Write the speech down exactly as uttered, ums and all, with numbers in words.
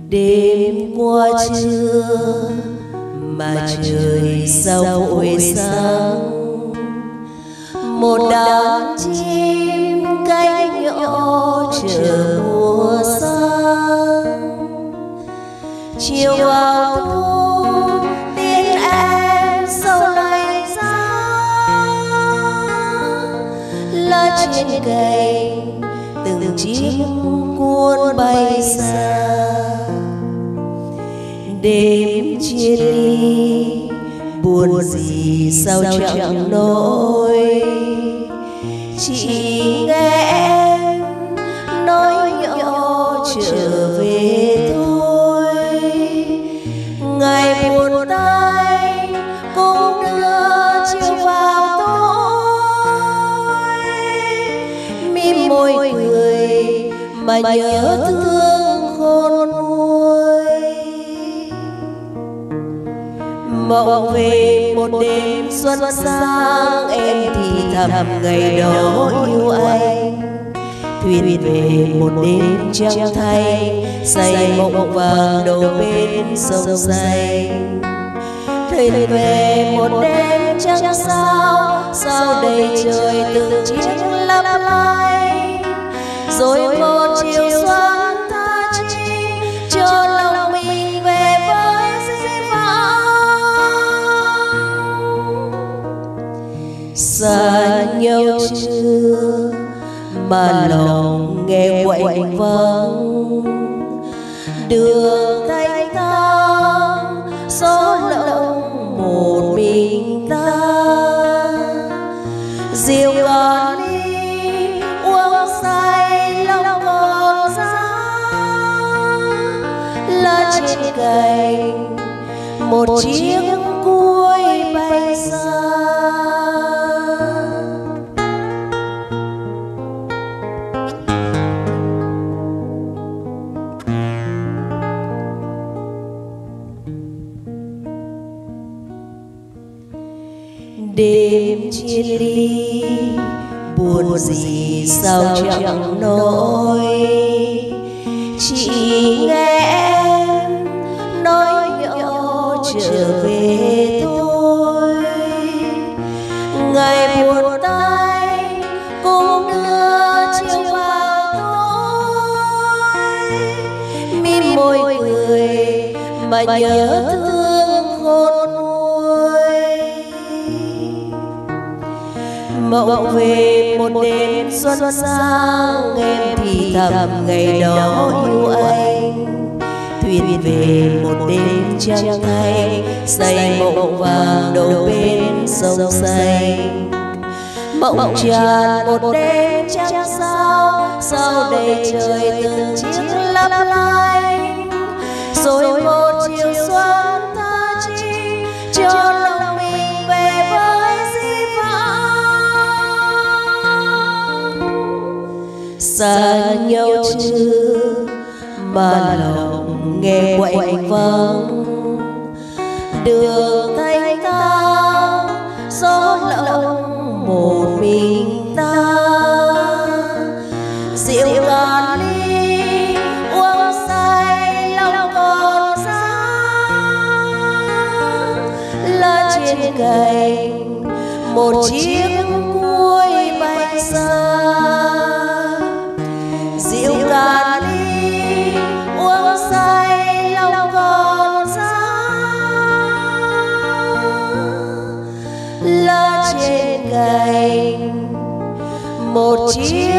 Đêm qua trưa mà trời sao vội sáng, một đàn chim cánh nhỏ chờ mùa sang. Chiều vào thu tiếng em sâu lạnh giá, lá trên cành từng chiếc cuốn bay xa. Đêm chia ly buồn gì sao chẳng nói, chỉ nghe em nói nhỏ trở về thôi. Ngày buồn tay cũng đưa chiều vào tối, mím môi cười mà nhớ thương khôn nguôi. Mộng về một đêm xuân sang, em thì thầm ngày đó yêu anh. Thuyền về một đêm trăng thanh, say mộng vàng đầu bên sông xanh. Thuyền về một đêm trăng sao, sao đầy trời từng chiếc lấp lánh. Rồi một chiều xuân tha chi cho lòng mình về với dĩ vãng. Xa nhau chưa mà lòng nghe quạnh vắng, đường thanh thang gió lộng một mình ta. Rượu còn ly uống say lòng còn giá, lá trên cành một chiếc cuối bay xa. Đêm chia ly buồn gì sao chẳng nói, chỉ nghe em nói nhỏ trở về thôi. Ngày buồn tay cũng đưa chiều vào tối, mím môi cười mà nhớ thương khôn nguôi. Mộng về một đêm xuân sang, em thì thầm ngày đó yêu anh. Thuyền về một đêm trăng thanh, say mộng vàng đầu bên sông xanh. Mộng tràn một đêm trăng sao, sao đầy trời từng chiếc lấp lánh. Rồi một chiều xuân tha chi cho lòng mình về với dĩ vãng. Xa nhau chưa mà lòng nghe quạnh vắng, đường thanh thang gió lộng một mình ta. Rượu còn ly uống say lòng còn giá, lá trên cành một chiếc cuối bay xa. Rượu cạn ly uống say lòng còn giá, lá trên cành một chiếc